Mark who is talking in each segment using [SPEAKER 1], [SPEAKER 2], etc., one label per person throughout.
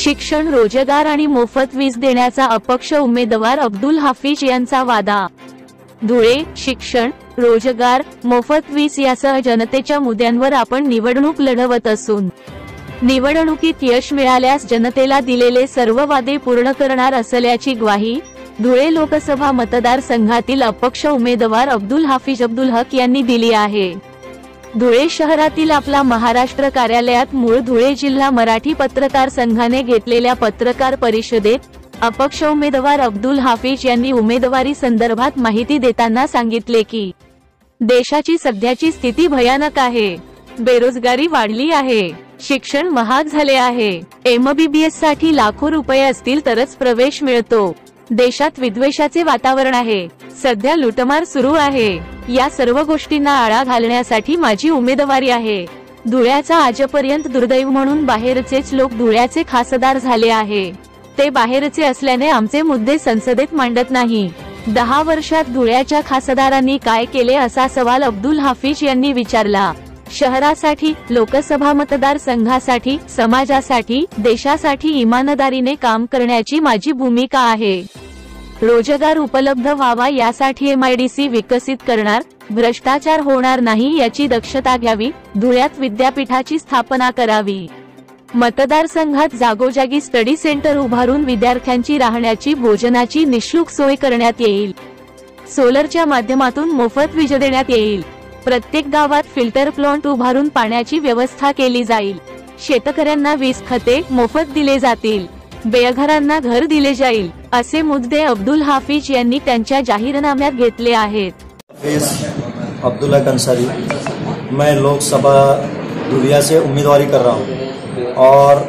[SPEAKER 1] शिक्षण, रोजगार आणि मोफत वीज देण्याचा अपक्ष उमेदवार अब्दुल हाफिज यांचा वादा। धुळे, शिक्षण, रोजगार, मोफत वीज यासह जनतेच्या मुद्द्यांवर आपण निवडणूक लढवत असून निवडणुकीत यश मिळाल्यास जनतेला दिलेले सर्व वादे पूर्ण करणार असल्याची ग्वाही धुळे लोकसभा मतदारसंघातील अपक्ष उमेदवार अब्दुल हाफिज अब्दुल हक यांनी दिली आहे। धुळे शहरातील आपला महाराष्ट्र कार्यालयात मूळ धुळे जिल्हा मराठी पत्रकार संघाने घेतलेल्या पत्रकार परिषदेत अपक्ष उमेदवार अब्दुल हाफिज यांनी उमेदवारी संदर्भात माहिती देताना सांगितले की देशाची सध्याची स्थिती भयानक आहे। बेरोजगारी वाढली आहे, शिक्षण महाग झाले आहे, MBBS साठी लाखो रुपये असतील तरच प्रवेश मिळतो, देशात विद्वेषाचे वातावरण आहे, सध्या लुटमार सुरू आहे। या सर्व गोष्टींना आळा घालण्यासाठी माझी उमेदवारी आहे। धुळ्याचा आजपर्यंत दुर्दैव म्हणून बाहेरचेच लोक धुळ्याचे खासदार झाले आहे। ते बाहेरचे असल्याने आमचे मुद्दे संसदेत मांडत नाही। 10 वर्षात धुळ्याच्या खासदारांनी काय केले असा सवाल अब्दुल हाफिज यांनी विचारला। शहरासाठी, लोकसभा मतदारसंघासाठी, समाजासाठी, देशासाठी इमानदारीने काम करण्याची माझी भूमिका आहे। रोजगार उपलब्ध व्हावा यासाठी MIDC विकसित करणार, भ्रष्टाचार होणार नाही याची दक्षता घ्यावी, धुळ्यात विद्यापीठाची स्थापना करावी, मतदारसंघात जागोजागी स्टडी सेंटर उभारून विद्यार्थ्यांची राहण्याची, भोजनाची निःशुल्क सोय करण्यात येईल, सोलरच्या माध्यमातून मोफत वीज देण्यात येईल, प्रत्येक गावात फिल्टर प्लांट उभारून पाण्याची व्यवस्था केली जाईल, शेतकऱ्यांना वीज खते मोफत दिले जातील, बेघरांना घर दिले जाईल, असे मुद्दे अब्दुल हाफिज यांनी त्यांच्या जाहीरनाम्यात घेतले आहेत।
[SPEAKER 2] अब्दुल हक अंसारी, मैं लोकसभा धुलिया से उम्मीदवारी कर रहा हूँ और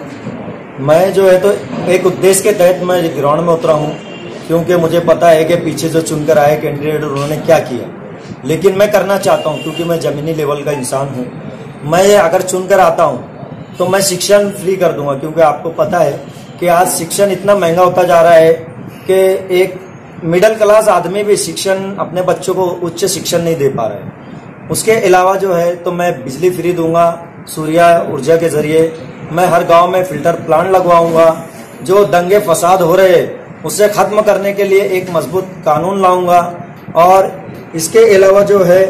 [SPEAKER 2] मैं जो है तो एक उद्देश्य के तहत मैं ग्राउंड में उतरा हूँ, क्योंकि मुझे पता है कि पीछे जो चुनकर आए कैंडिडेट उन्होंने क्या किया, लेकिन मैं करना चाहता हूँ क्योंकि मैं जमीनी लेवल का इंसान हूँ। मैं अगर चुनकर आता हूँ तो मैं शिक्षण फ्री कर दूंगा, क्योंकि आपको पता है कि आज शिक्षण इतना महंगा होता जा रहा है कि एक मिडिल क्लास आदमी भी शिक्षण अपने बच्चों को उच्च शिक्षण नहीं दे पा रहा है। उसके अलावा जो है तो मैं बिजली फ्री दूंगा, सूर्य ऊर्जा के जरिए मैं हर गांव में फिल्टर प्लांट लगवाऊंगा, जो दंगे फसाद हो रहे उसे खत्म करने के लिए एक मजबूत कानून लाऊंगा, और इसके अलावा जो है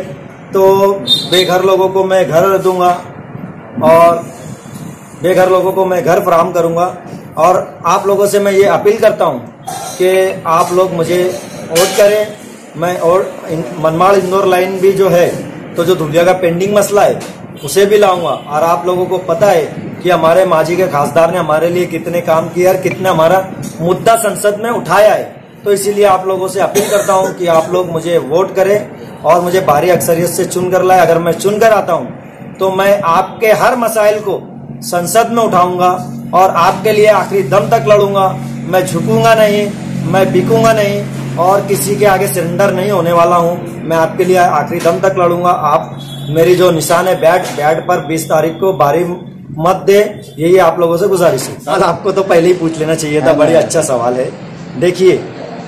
[SPEAKER 2] तो बेघर लोगों को मैं घर दूंगा और बेघर लोगों को मैं घर फराहम करूंगा। और आप लोगों से मैं ये अपील करता हूं कि आप लोग मुझे वोट करें। मैं और मनमाड़ इंदौर लाइन भी जो है तो जो धुलिया का पेंडिंग मसला है उसे भी लाऊंगा, और आप लोगों को पता है कि हमारे माजी के खासदार ने हमारे लिए कितने काम किए और कितना हमारा मुद्दा संसद में उठाया है। तो इसीलिए आप लोगों से अपील करता हूं कि आप लोग मुझे वोट करें और मुझे भारी अक्सरियत से चुनकर लाए। अगर मैं चुनकर आता हूं तो मैं आपके हर मसाइल को संसद में उठाऊंगा और आपके लिए आखिरी दम तक लड़ूंगा। मैं झुकूंगा नहीं, मैं बिकूंगा नहीं और किसी के आगे सरेंडर नहीं होने वाला हूं। मैं आपके लिए आखिरी दम तक लड़ूंगा। आप मेरी जो निशान है बैट पर 20 तारीख को बारी मत दे, यही आप लोगों से गुजारिश है। सर, आपको तो पहले ही पूछ लेना चाहिए था, बड़ी अच्छा सवाल है। देखिए,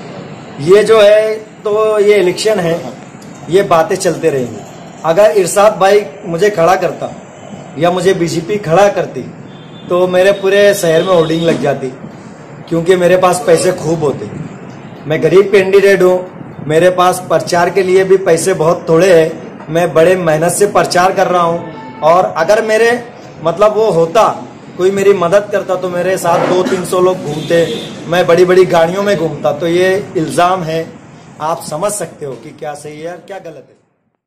[SPEAKER 2] ये जो है तो ये इलेक्शन है, ये बातें चलते रहेंगी। अगर इरशाद भाई मुझे खड़ा करता या मुझे बीजेपी खड़ा करती तो मेरे पूरे शहर में होर्डिंग लग जाती, क्योंकि मेरे पास पैसे खूब होते। मैं गरीब कैंडिडेट हूँ, मेरे पास प्रचार के लिए भी पैसे बहुत थोड़े हैं। मैं बड़े मेहनत से प्रचार कर रहा हूँ, और अगर मेरे मतलब वो होता, कोई मेरी मदद करता तो मेरे साथ 200-300 लोग घूमते, मैं बड़ी बड़ी गाड़ियों में घूमता। तो ये इल्जाम है, आप समझ सकते हो कि क्या सही है और क्या गलत है।